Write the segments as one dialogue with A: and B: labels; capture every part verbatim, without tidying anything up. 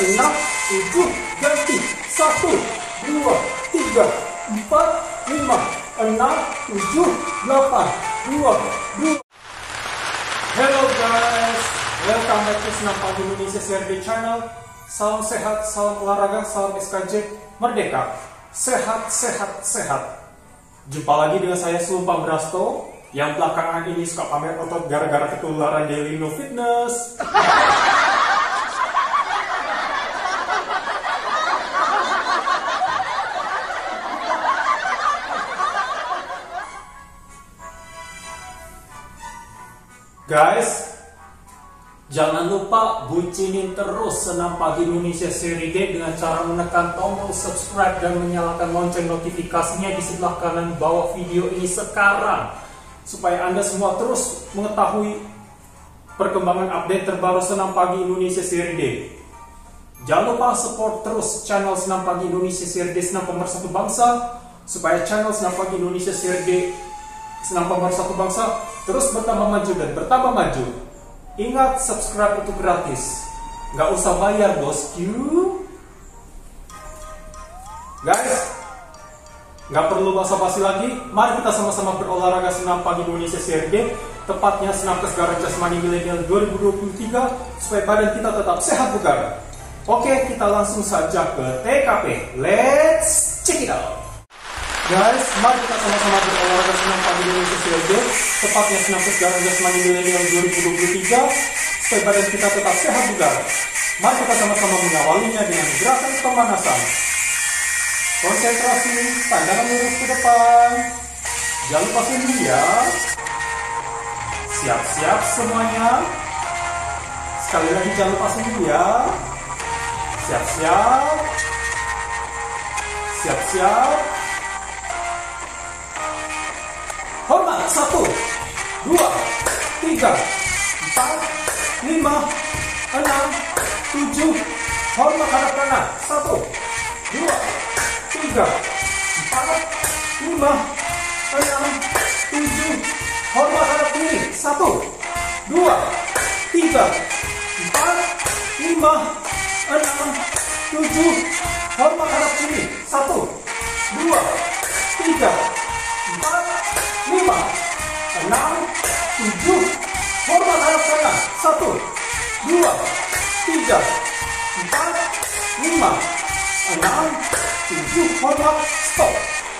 A: enam, tujuh, ganti. Satu, dua, tiga, empat, lima, enam, tujuh, delapan, dua, dua. Hello guys, welcome back to Senam Pagi Indonesia C R D Channel. Salam sehat, salam olahraga, salam S K J Merdeka. Sehat, sehat, sehat. Jumpa lagi dengan saya Sumpah Brasto, yang belakangan ini suka pamer otot gara-gara ketularan Daily No Fitness. Guys, jangan lupa bucinin terus Senam Pagi Indonesia Seri D dengan cara menekan tombol subscribe dan menyalakan lonceng notifikasinya di sebelah kanan bawah video ini sekarang, supaya Anda semua terus mengetahui perkembangan update terbaru Senam Pagi Indonesia Seri D. Jangan lupa support terus channel Senam Pagi Indonesia Seri D Senam Pemersatu Bangsa, supaya channel Senam Pagi Indonesia Seri D Senam Pemersatu Bangsa terus bertambah maju dan bertambah maju. Ingat, subscribe itu gratis, nggak usah bayar bosku. Guys, nggak perlu basa-basi lagi, mari kita sama-sama berolahraga Senam Pagi Indonesia C R D, tepatnya Senam Kesegaran Jasmani Milenial dua ribu dua puluh tiga, supaya badan kita tetap sehat bugar. Oke, kita langsung saja ke T K P. Let's check it out. Guys, mari kita sama-sama berolahraga Senam Pagi Indonesia C R D, tepatnya Senam Kesegaran Jasmani Milenial dua ribu dua puluh tiga, supaya badan kita tetap sehat bugar. Mari kita sama-sama mengawalinya dengan gerakan pemanasan. Konsentrasi, pandangan lurus ke depan. Jangan lupa senyum ya. Siap-siap semuanya. Sekali lagi jangan lupa senyum ya. Siap-siap. Siap-siap. Hormat. Satu, dua, tiga, empat, lima, enam, tujuh. Hormat hadap kanan. Satu, dua, tiga, empat, lima, enam, tujuh. Hormat hadap kiri. Satu, dua, tiga, empat, lima, enam, tujuh. Hormat hadap kiri. Satu, dua, tiga, empat, lima, enam, tujuh. Hormat hadap kanan. Satu, dua, tiga, empat, lima, enam, tujuh. Hormat. Stop.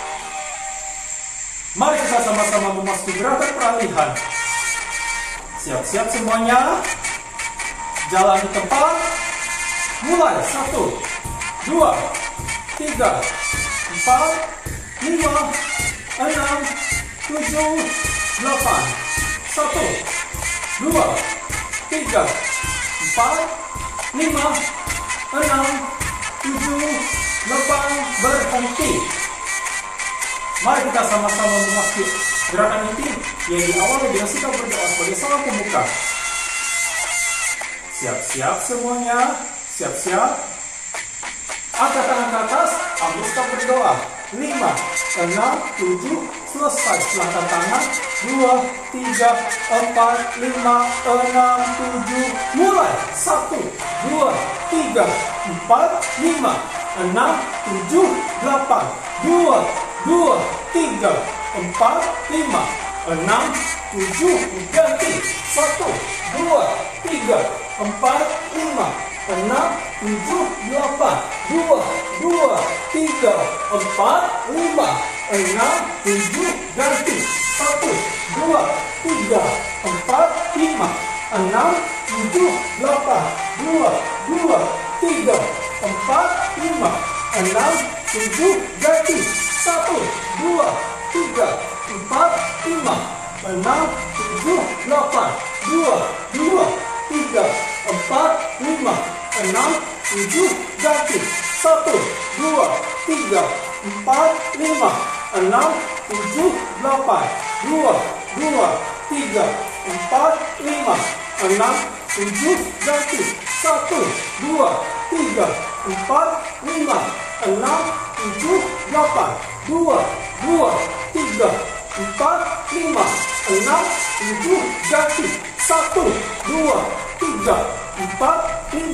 A: Mari kita sama-sama memasuki gerakan peralihan. Siap-siap semuanya. Jalan di tempat. Mulai. Satu, dua, tiga, empat, lima, enam, tujuh, delapan. Satu, dua, tiga, empat, lima, enam, tujuh, delapan. Berhenti. Mari kita sama-sama memasuki gerakan inti yang diawali dengan sikap berdoa sebagai salam pembuka. Siap-siap semuanya. Siap-siap. Angkat tangan ke atas, ambil sikap berdoa. Lima, enam, tujuh, selesai. Silangkan tangan. Dua, tiga, empat, lima, enam, tujuh. Mulai. Satu, dua, tiga, empat, lima, enam, tujuh, delapan. Dua, dua, tiga, empat, lima, enam, tujuh. Ganti. Satu, dua, tiga, empat, lima, enam, tujuh, delapan. Dua, dua, tiga, empat, lima, enam, tujuh. Ganti. Satu, dua, tiga, empat, lima, enam, tujuh, delapan. Dua, dua, tiga, empat, lima, enam, tujuh. Ganti. Satu, dua, tiga, empat, lima, enam, tujuh, delapan. Dua, dua, tiga, empat, lima, enam, tujuh. Ganti. Satu, dua, tiga, empat, lima, enam, tujuh, delapan. Dua, dua, tiga, empat, lima, enam, tujuh. Ganti. Satu, dua, tiga, empat, lima, enam, tujuh, delapan. Dua, dua, tiga, empat, lima, enam, tujuh. Ganti. Satu, dua, tiga, empat, lima,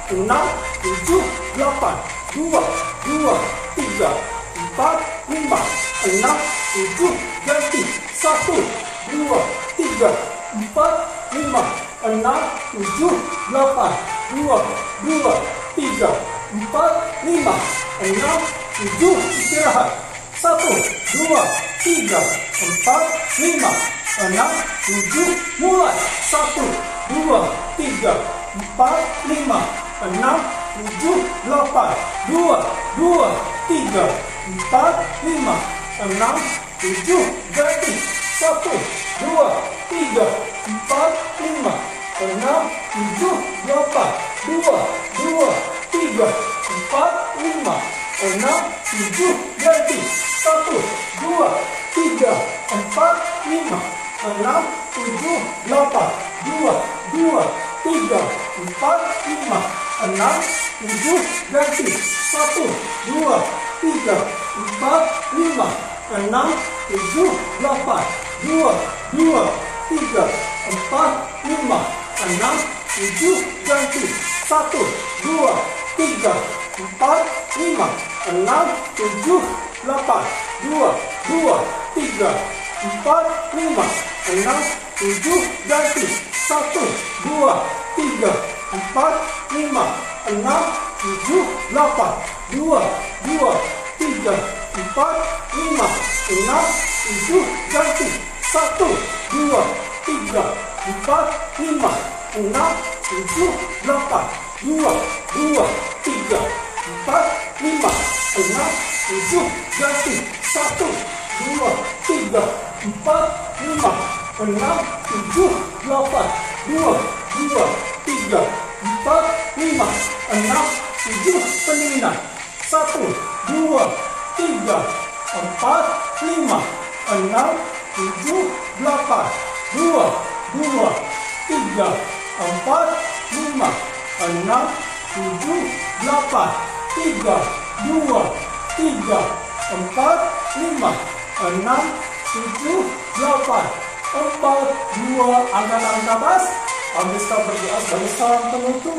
A: enam, tujuh, delapan, dua, dua, tiga, empat, lima, enam, tujuh, ganti, satu, dua, tiga, empat, lima, enam, tujuh, delapan, dua, dua, tiga, empat, lima, enam, tujuh, istirahat, satu, dua, tiga, empat, lima, enam, tujuh, mulai, satu, dua, tiga, empat, lima, enam, tujuh, delapan, dua, dua, tiga, empat, lima, enam, tujuh, ganti, satu, dua, tiga, empat, lima, enam, tujuh, delapan, dua, dua, tiga, empat, lima, enam, tujuh, ganti, satu, dua, tiga, empat, lima, enam, tujuh, delapan, dua, dua, tiga, empat, lima, enam, tujuh, ganti, satu, dua, tiga, empat, lima, enam, tujuh, delapan, dua, dua, tiga, empat, lima, enam, tujuh, ganti, satu, dua, tiga, empat, lima, enam, tujuh, delapan, dua, dua, tiga, empat, lima, enam, tujuh, ganti, satu, dua, tiga, empat, lima, enam, tujuh, delapan, dua, dua, tiga, empat, lima, enam, tujuh, ganti, satu, dua, tiga, empat, lima, enam, tujuh, delapan, dua, dua, tiga, empat, lima, enam, tujuh, ganti, satu, dua, tiga, empat, lima, enam, tujuh, delapan, dua, dua, tiga, empat, lima, enam, tujuh, pendinginan, satu, dua, tiga, empat, lima, enam, tujuh, delapan, dua, dua, tiga, empat, lima, enam, tujuh, delapan, tiga, dua, tiga, empat, lima, enam, tujuh, delapan, empat, dua, angkat nafas, habiskan berdoa sebagai salam penutup,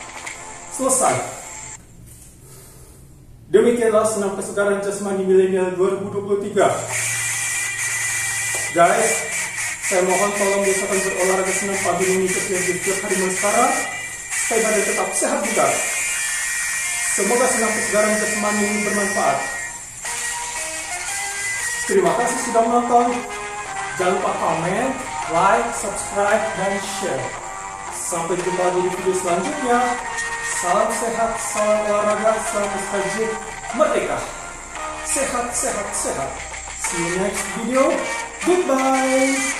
A: selesai. Demikianlah senam kesegaran jasmani milenial dua ribu dua puluh tiga. Guys, saya mohon tolong biasakan berolahraga senam pagi ini setiap setiap hari mulai sekarang, supaya badan tetap sehat juga. Semoga senam kesegaran jasmani ini bermanfaat. Terima kasih sudah menonton. Jangan lupa komen, like, subscribe, dan share. Sampai jumpa lagi di video selanjutnya. Salam sehat, salam olahraga, salam mustajib, merdeka. Sehat, sehat, sehat. See you next video. Goodbye.